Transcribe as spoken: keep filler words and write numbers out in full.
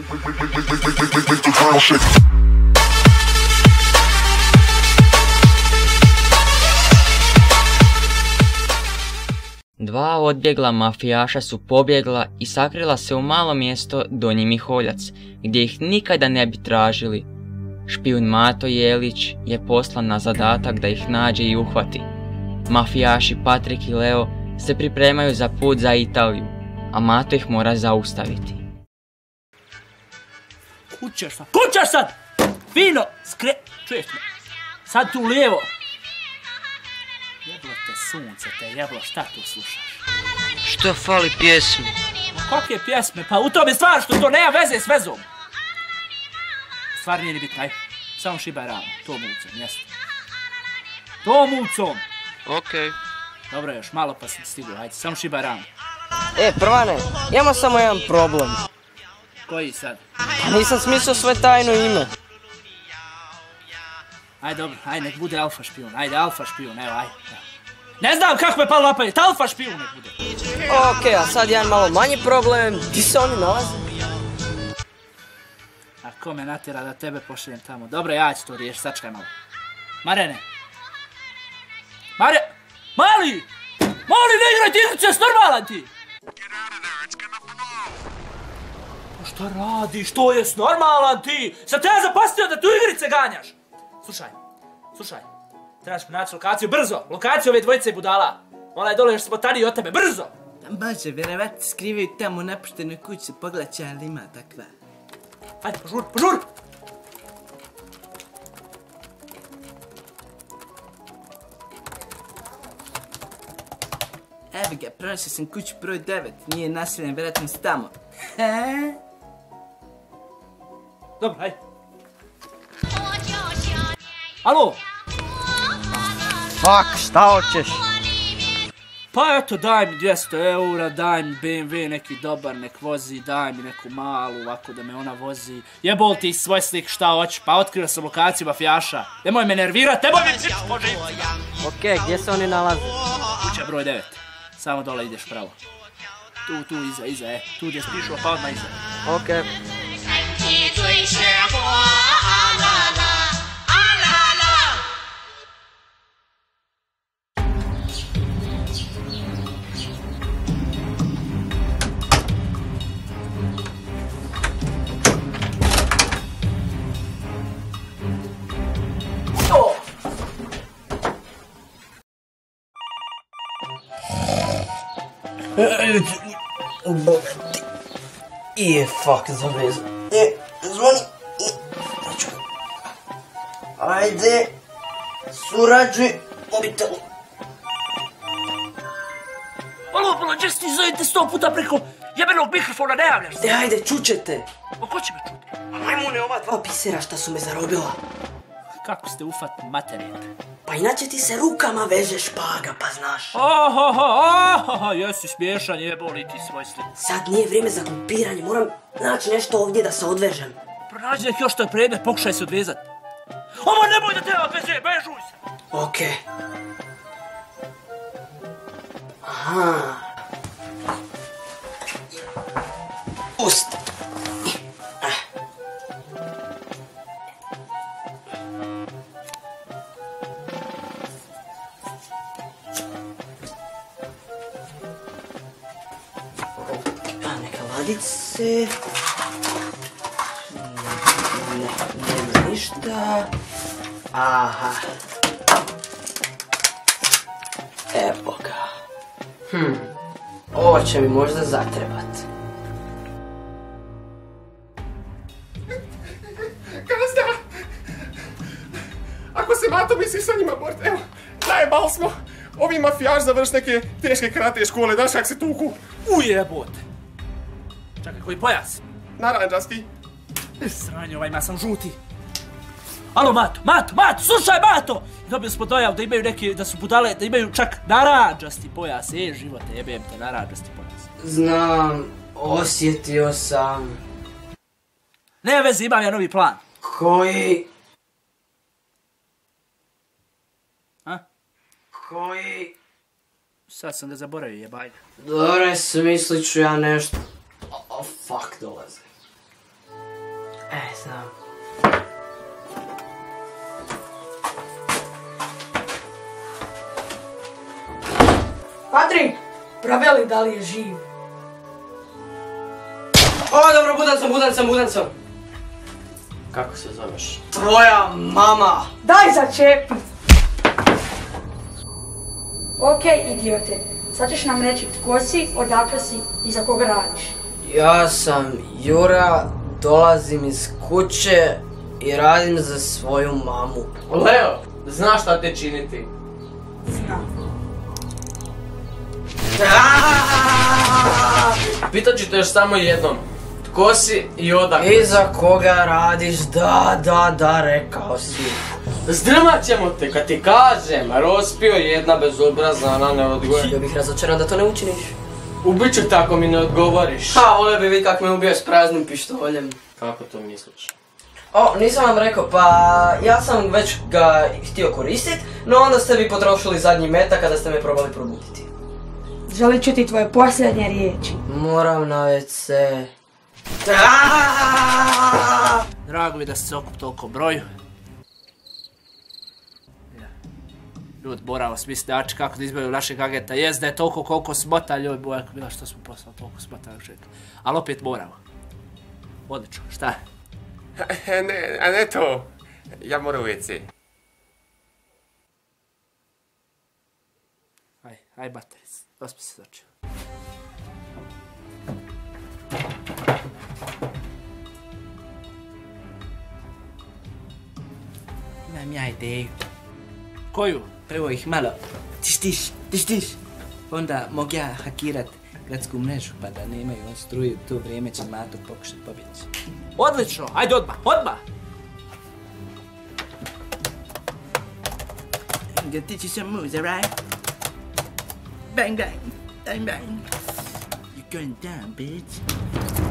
Dva odbjegla mafijaša su pobjegla i sakrila se u malo mjesto Donji Miholjac, gdje ih nikada ne bi tražili. Špijun Mato Jelić je poslan na zadatak da ih nađe i uhvati. Mafijaši Patrik i Leo se pripremaju za put za Italiju, a Mato ih mora zaustaviti. Kućeš sad, kućeš sad! Fino, skre... Čuješ me? Sad tu lijevo. Jeblo te sunce, te jeblo, šta tu slušaš? Što fali pjesmi? Kakve pjesme? Pa u tome stvar što to nema veze s vezom. Stvar nije ni bitna, aj. Samo šibaj ramo, tom ulicom, mjesto. Tom ulicom! Okej. Okay. Dobro, još malo pa sam stigao, ajde, samo šibaj ramo. E, Prvane, imamo samo jedan problem. Koji sad? Pa nisam smislio sve tajno ime. Ajde, dobro, ajde, nek bude alfa špijun, ajde, alfa špijun, evo, ajde. Ne znam kako me palo na pamet, alfa špijun nek bude. Okej, a sad jedan malo manji problem, gdje se oni nalaze? A ko me natjera da tebe pošaljem tamo? Dobro, ja ću to riješiti, sačekaj malo. Marene! Mare... Mali! Mali, ne igraj ti igrice, s normalan ti! Šta radiš, to je s normalan ti? Sad treba zapastio da tu igrice ganjaš! Slušaj, slušaj, trebaš mi naći lokaciju, brzo! Lokaciju ove dvojice budala! Ona je dole još spotaniji od tebe, brzo! Bože, vjerovatno skrivaju tamo u napuštenoj kući, pogledaj ali ima takva. Ajde, požur, požur! Evo ga, pronašao sam kuću broj devet, nije naseljen, vjerojatno si tamo. He? Dobro, ajde. Alo? Fuck, šta hoćeš? Pa eto, daj mi dvjesto eura, daj mi be em ve neki dobar, nek vozi, daj mi neku malu, ovako da me ona vozi. Jebol ti svoj slik, šta hoćeš, pa otkrio sam lokaciju mafijaša. Nemoj me nervirat, nemoj me prič po živci. Okej, gdje se oni nalaze? Kuća broj devet, samo dole ideš pravo. Tu, tu, iza, iza, e, tu gdje spišao, pa odmah iza. Okej. Je, fuck, zavezao. E, zvoni. Ajde, surađuj, mobitelu. Alo, bolo, gdje si ti zovete sto puta preko jebenog mikrofona, ne javljaš se? E, ajde, čućete. O, ko će me čuti? Majmune, ova dva pisera šta su me zarobila. Kako ste ufatni materijet? Pa inače ti se rukama veže špaga, pa znaš. Ohoho, ohoho, jesi smiješan, jeboli ti svoj slik. Sad nije vrijeme za glupiranje, moram naći nešto ovdje da se odvežem. Pronađi nek još to je predmet, pokušaj se odvezat. Ovo nemoj da te odveze, bežuj se! Okej. Aha. Pusti. Ladice... Ne, nema ništa... Aha... Evo ga... Hm... Ovo će mi možda zatrebat. Gazda! Ako se Mato misli sa njima bort, evo, zajebal smo! Ovi mafijaš završ neke teške karate škole, daš kak se tuku. Ujebote! Čakaj, koji pojas? Naranđasti. Sranje, ovaj ima sam žuti. Alo, Mato, Mato, Mato, slušaj, Mato! Dobili smo dojav da imaju neke, da su budale, da imaju čak naranđasti pojas. E, živote, jebem te, naranđasti pojas. Znam, osjetio sam. Nema veze, imam ja novi plan. Koji? A? Koji? Sad sam ga zaboravio, jebajde. Dobro, smislit ću ja nešto. Oh, fuck, dolaze. E, znam. Patrik, proveli da li je živ. O, dobro, budan sam, budan sam, budan sam. Kako se zoveš? Tvoja mama. Daj začepi. Okej, idiote. Sad ćeš nam reći tko si, odakle si i za koga radiš. Ja sam Jura, dolazim iz kuće i radim za svoju mamu. Leo, znaš šta te činiti? Znam. Pitat ću te još samo jednom. Tko si i odakle? I za koga radiš? Da, da, da, rekao si. Zdrmat ćemo te kad ti kažem. Rospio jedna bezobrazna, ona ne odgovori. Bio bih razočaran da to ne učiniš. Ubit ću te ako mi ne odgovoriš. Ha, volio bi vidjeti kako me ubio s praznim pištoljem. Kako to misliš? O, nisam vam rekao, pa ja sam već ga htio koristit, no onda ste vi potrošili zadnji metak kada ste me probali probuditi. Želim čuti tvoje posljednje riječi. Moram na ve ce. Drago mi da ste se okup toliko broju. Ljudi, moramo smisliti kako da izbavimo našeg agenta. Jest da je toliko koliko smota, ljoj boja, bila što smo poslali toliko smota još uvijek. Ali opet moramo. Odlično, šta je? Ne, a ne to. Ja moram u ve ce. Aj, aj bateric, dospi se začeo. Imam ja ideju. Koju? Prvo ih malo tiš tiš, tiš tiš. Onda mogu ja hakirat gradsku mrežu pa da nemaju on struju, to vrijeme će Mato pokušati pobjeći. Odlično, ajde odmah, odmah! I'm gonna teach you some moves, alright? Bang bang, bang bang. You're going down, bitch.